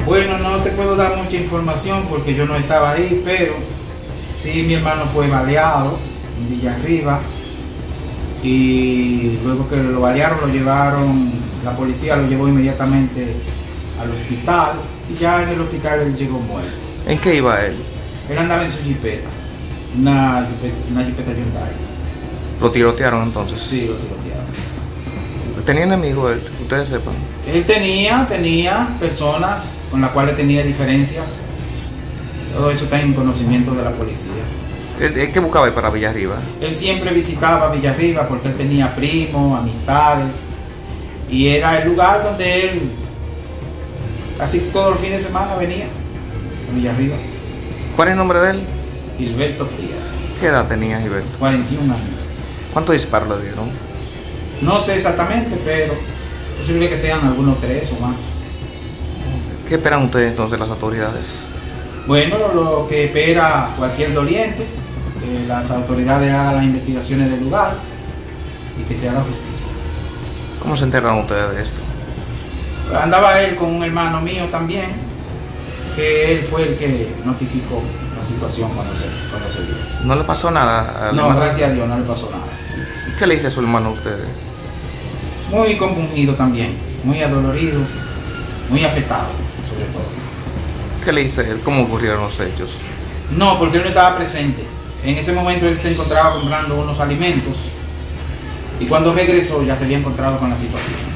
Bueno, no te puedo dar mucha información porque yo no estaba ahí, pero sí, mi hermano fue baleado en Villarriba y luego que lo balearon lo llevaron, la policía lo llevó inmediatamente al hospital y ya en el hospital él llegó muerto. ¿En qué iba él? Él andaba en su jipeta, una jipeta Hyundai. ¿Lo tirotearon entonces? Sí, lo tirotearon. ¿Tenía enemigos él? Ustedes sepan. Él tenía personas con las cuales tenía diferencias. Todo eso está en conocimiento de la policía. ¿Él qué buscaba ir para Villarriba? Él siempre visitaba Villarriba porque él tenía primos, amistades. Y era el lugar donde él casi todos los fines de semana venía a Villarriba. ¿Cuál es el nombre de él? Gilberto Frías. ¿Qué edad tenía Gilberto? 41 años. ¿Cuántos disparos le dieron? No sé exactamente, pero es posible que sean algunos 3 o más. ¿Qué esperan ustedes entonces las autoridades? Bueno, lo que espera cualquier doliente, que las autoridades hagan las investigaciones del lugar y que se haga justicia. ¿Cómo se enteran ustedes de esto? Andaba él con un hermano mío también, que él fue el que notificó la situación cuando se dio. ¿No le pasó nada al No, hermano? gracias a Dios, no le pasó nada. ¿Qué le dice a su hermano a ustedes? Muy compungido también, muy adolorido, muy afectado, sobre todo. ¿Qué le dice él? ¿Cómo ocurrieron los hechos? No, porque él no estaba presente. En ese momento él se encontraba comprando unos alimentos y cuando regresó ya se había encontrado con la situación.